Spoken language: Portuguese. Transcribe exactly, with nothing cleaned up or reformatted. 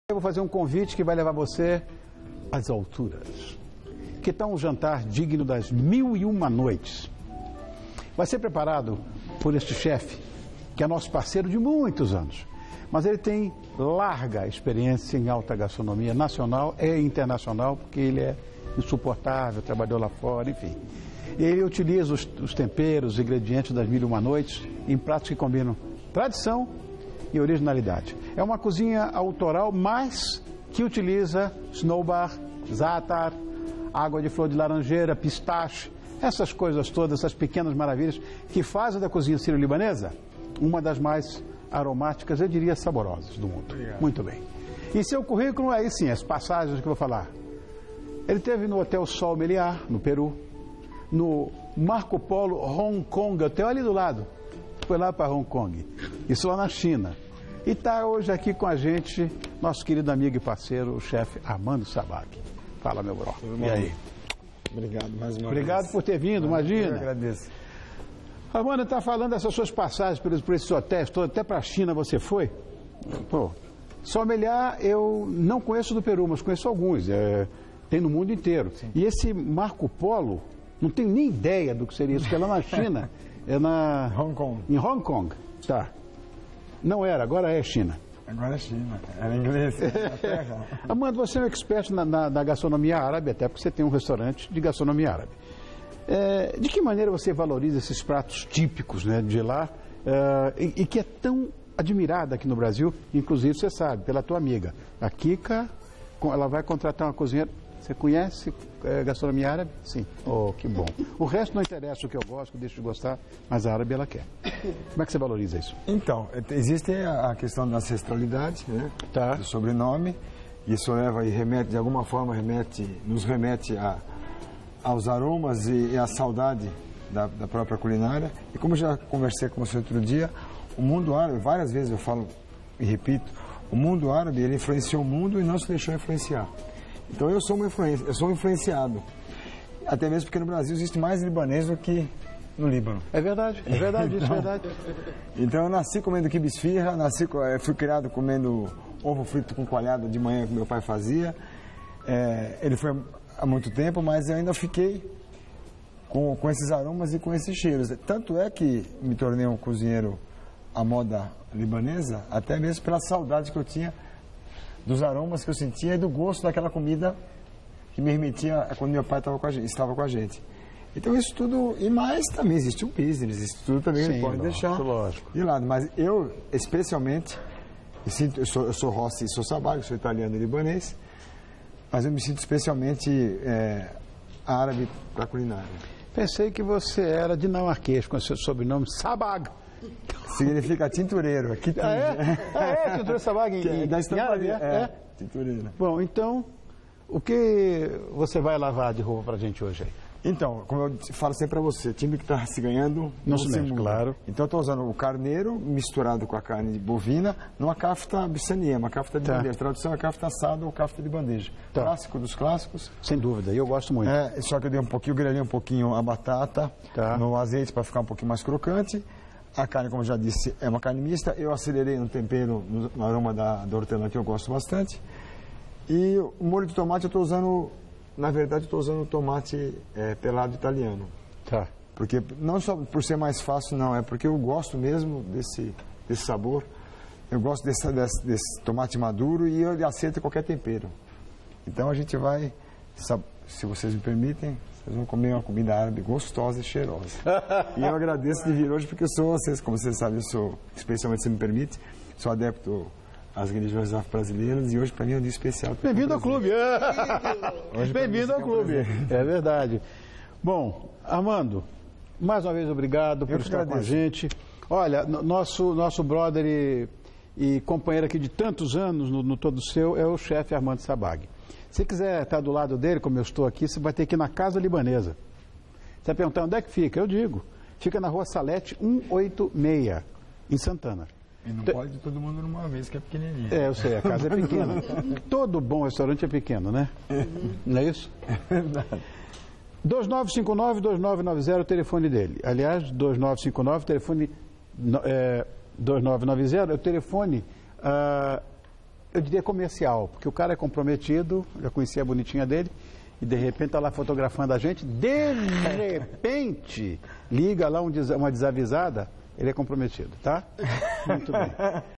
Eu vou fazer um convite que vai levar você às alturas. Que tal um jantar digno das mil e uma noites? Vai ser preparado por este chefe, que é nosso parceiro de muitos anos. Mas ele tem larga experiência em alta gastronomia nacional e internacional, porque ele é insuportável, trabalhou lá fora, enfim. Ele utiliza os, os temperos, os ingredientes das mil e uma noites em pratos que combinam tradição e originalidade. É uma cozinha autoral, mas que utiliza snowbar, za'atar, água de flor de laranjeira, pistache, essas coisas todas, essas pequenas maravilhas que fazem da cozinha sírio-libanesa uma das mais aromáticas, eu diria saborosas do mundo. Obrigado. Muito bem. E seu currículo, aí sim, as passagens que eu vou falar. Ele teve no Hotel Sol Meliá, no Peru, no Marco Polo Hong Kong, hotel ali do lado. Foi lá para Hong Kong. Isso lá na China. E está hoje aqui com a gente nosso querido amigo e parceiro, o chefe Armando Sabag. Fala, meu bro. Tudo bom? E aí? Obrigado mais uma Obrigado vez. por ter vindo, imagina. Eu agradeço. Armando, está falando dessas suas passagens por, por esses hotéis todos, até para a China você foi? Pô, Sommelier eu não conheço do Peru, mas conheço alguns. É, tem no mundo inteiro. Sim. E esse Marco Polo, não tenho nem ideia do que seria isso, que é lá na China. É na... Hong Kong. Em Hong Kong, tá. Não era, agora é China. Agora é China, era inglês. Armando, você é um expert na, na, na gastronomia árabe, até porque você tem um restaurante de gastronomia árabe. É, de que maneira você valoriza esses pratos típicos, né, de lá, é, e, e que é tão admirada aqui no Brasil, inclusive, você sabe, pela tua amiga, a Kika, ela vai contratar uma cozinheira. Você conhece é, gastronomia árabe? Sim. Oh, que bom. O resto não interessa o que eu gosto, que eu deixo de gostar, mas a árabe ela quer. Como é que você valoriza isso? Então, existe a questão da ancestralidade, né? Tá. Do sobrenome. Isso leva e remete, de alguma forma, remete, nos remete a, aos aromas e, e à saudade da, da própria culinária. E como já conversei com você outro dia, o mundo árabe, várias vezes eu falo e repito, o mundo árabe, ele influenciou o mundo e não se deixou influenciar. Então eu sou, uma influência, eu sou um influenciado, até mesmo porque no Brasil existe mais libanês do que no Líbano. É verdade, é verdade, isso é verdade. Então eu nasci comendo quibe esfirra, nasci, fui criado comendo ovo frito com coalhada de manhã que meu pai fazia. É, ele foi há muito tempo, mas eu ainda fiquei com, com esses aromas e com esses cheiros. Tanto é que me tornei um cozinheiro à moda libanesa, até mesmo pela saudade que eu tinha dos aromas que eu sentia e do gosto daquela comida que me remetia quando meu pai estava com a gente, estava com a gente. Então isso tudo, e mais também existe um business, isso tudo também Sim, pode lógico, deixar lógico. de lado. Mas eu, especialmente, eu, sinto, eu, sou, eu sou Rossi e sou Sabag, sou italiano e libanês, mas eu me sinto especialmente é, árabe para a culinária. Pensei que você era dinamarquês com seu sobrenome Sabag. Significa tintureiro. Aqui tem... Ah, é? Ah, é? Tintureiro Sabag em, é, da em árabe, é? é, é? Tintureiro. Bom, então, o que você vai lavar de roupa pra gente hoje aí? Então, como eu falo sempre para você, time que está se ganhando não, não se, se mexe, claro. Então eu estou usando o carneiro misturado com a carne bovina numa kafta bissania, uma kafta de tá. bandeja. A tradução é kafta assada ou kafta de bandeja. Tá. Clássico dos clássicos. Sem dúvida, e eu gosto muito. É, só que eu dei um pouquinho, grelhei um pouquinho a batata tá. no azeite para ficar um pouquinho mais crocante. A carne, como eu já disse, é uma carne mista. Eu acelerei no tempero, no, no aroma da, da hortelã, que eu gosto bastante. E o molho de tomate eu estou usando, na verdade, eu estou usando o tomate é, pelado italiano. Tá. Porque, não só por ser mais fácil, não, é porque eu gosto mesmo desse, desse sabor. Eu gosto desse, desse, desse tomate maduro e eu aceito qualquer tempero. Então a gente vai, se vocês me permitem, vocês vão comer uma comida árabe gostosa e cheirosa. E eu agradeço de vir hoje porque eu sou, vocês, como vocês sabem, eu sou, especialmente se me permite, sou adepto às religiões afro-brasileiras e hoje para mim é um dia especial. Bem-vindo ao clube! Bem-vindo ao clube! É verdade. Bom, Armando, mais uma vez obrigado por estar com a gente. Olha, nosso, nosso brother e, e companheiro aqui de tantos anos no, no Todo Seu é o chefe Armando Sabag. Se quiser estar do lado dele, como eu estou aqui, você vai ter que ir na Casa Libanesa. Você vai perguntar onde é que fica? Eu digo. Fica na Rua Salete cento e oitenta e seis, em Santana. E não T pode todo mundo numa vez, que é pequenininha. É, eu sei, a casa é pequena. Todo bom restaurante é pequeno, né? Não é isso? É verdade. dois nove cinco nove, dois nove nove zero, o telefone dele. Aliás, dois nove cinco nove, telefone é, dois nove nove zero, é o telefone... Uh, eu diria comercial, porque o cara é comprometido, já conhecia a bonitinha dele, e de repente está lá fotografando a gente, de repente liga lá um, uma desavisada, ele é comprometido, tá? Muito bem.